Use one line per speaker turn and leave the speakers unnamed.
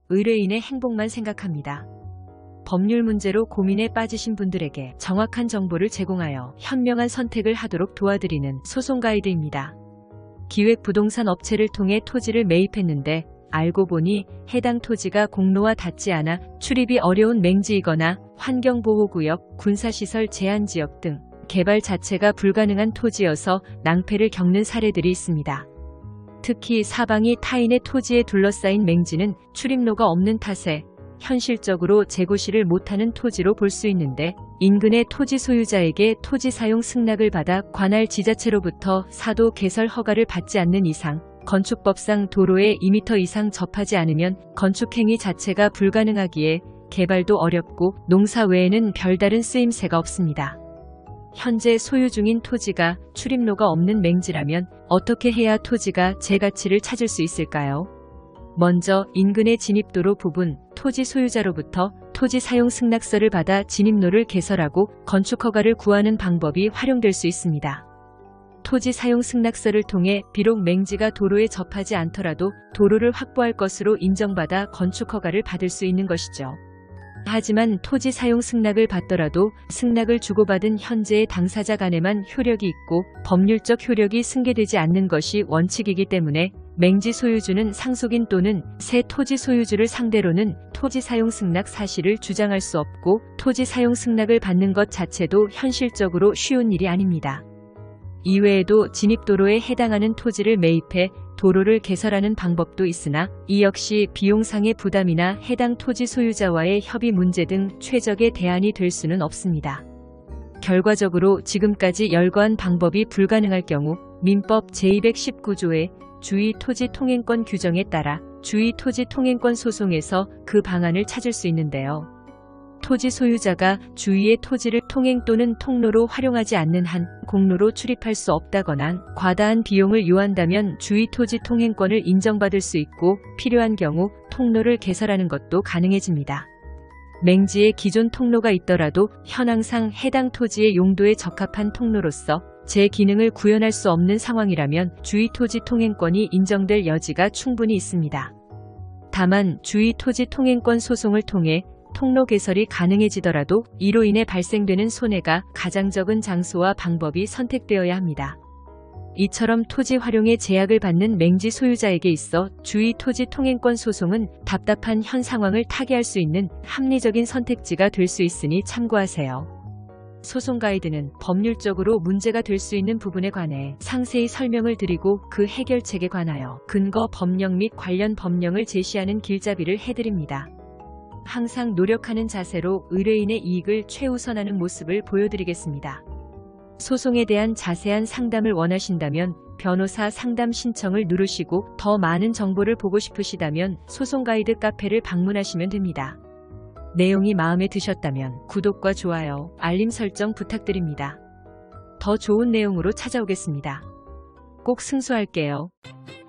의뢰인의 행복만 생각합니다. 법률 문제로 고민에 빠지신 분들에게 정확한 정보를 제공하여 현명한 선택을 하도록 도와드리는 소송 가이드입니다. 기획부동산 업체를 통해 토지를 매입했는데 알고 보니 해당 토지가 공로와 닿지 않아 출입이 어려운 맹지이거나 환경보호구역, 군사시설 제한지역 등 개발 자체가 불가능한 토지여서 낭패를 겪는 사례들이 있습니다. 특히 사방이 타인의 토지에 둘러싸인 맹지는 출입로가 없는 탓에 현실적으로 재고시를 못하는 토지로 볼 수 있는데 인근의 토지 소유자에게 토지 사용 승낙을 받아 관할 지자체로부터 사도 개설 허가를 받지 않는 이상 건축법상 도로에 2m 이상 접하지 않으면 건축행위 자체가 불가능하기에 개발도 어렵고 농사 외에는 별다른 쓰임새가 없습니다. 현재 소유 중인 토지가 출입로가 없는 맹지라면 어떻게 해야 토지가 제 가치를 찾을 수 있을까요? 먼저 인근의 진입도로 부분 토지 소유자로부터 토지 사용 승낙서를 받아 진입로를 개설하고 건축허가를 구하는 방법이 활용될 수 있습니다. 토지 사용 승낙서를 통해 비록 맹지가 도로에 접하지 않더라도 도로를 확보할 것으로 인정받아 건축허가를 받을 수 있는 것이죠. 하지만 토지 사용 승낙을 받더라도 승낙을 주고받은 현재의 당사자 간에만 효력이 있고 법률적 효력이 승계되지 않는 것이 원칙이기 때문에 맹지 소유주는 상속인 또는 새 토지 소유주를 상대로는 토지 사용 승낙 사실을 주장할 수 없고 토지 사용 승낙을 받는 것 자체도 현실적으로 쉬운 일이 아닙니다. 이외에도 진입도로에 해당하는 토지를 매입해 도로를 개설하는 방법도 있으나 이 역시 비용상의 부담이나 해당 토지 소유자와의 협의 문제 등 최적의 대안이 될 수는 없습니다. 결과적으로 지금까지 열거한 방법이 불가능할 경우 민법 제219조의 주의토지통행권 규정에 따라 주의토지통행권 소송에서 그 방안을 찾을 수 있는데요. 토지 소유자가 주위의 토지를 통행 또는 통로로 활용하지 않는 한 공로로 출입할 수 없다거나 과다한 비용을 요한다면 주위토지 통행권을 인정받을 수 있고 필요한 경우 통로를 개설하는 것도 가능해집니다. 맹지에 기존 통로가 있더라도 현황상 해당 토지의 용도에 적합한 통로로서 제 기능을 구현할 수 없는 상황이라면 주위토지 통행권이 인정될 여지가 충분히 있습니다. 다만 주위토지 통행권 소송을 통해 통로 개설이 가능해지더라도 이로 인해 발생되는 손해가 가장 적은 장소와 방법이 선택되어야 합니다. 이처럼 토지 활용에 제약을 받는 맹지 소유자에게 있어 주위토지 통행권 소송은 답답한 현 상황을 타개할 수 있는 합리적인 선택지가 될 수 있으니 참고하세요. 소송 가이드는 법률적으로 문제가 될 수 있는 부분에 관해 상세히 설명을 드리고 그 해결책에 관하여 근거 법령 및 관련 법령을 제시하는 길잡이를 해드립니다. 항상 노력하는 자세로 의뢰인의 이익을 최우선하는 모습을 보여드리겠습니다. 소송에 대한 자세한 상담을 원하신다면 변호사 상담 신청을 누르시고 더 많은 정보를 보고 싶으시다면 소송 가이드 카페를 방문하시면 됩니다. 내용이 마음에 드셨다면 구독과 좋아요, 알림 설정 부탁드립니다. 더 좋은 내용으로 찾아오겠습니다. 꼭 승소할게요.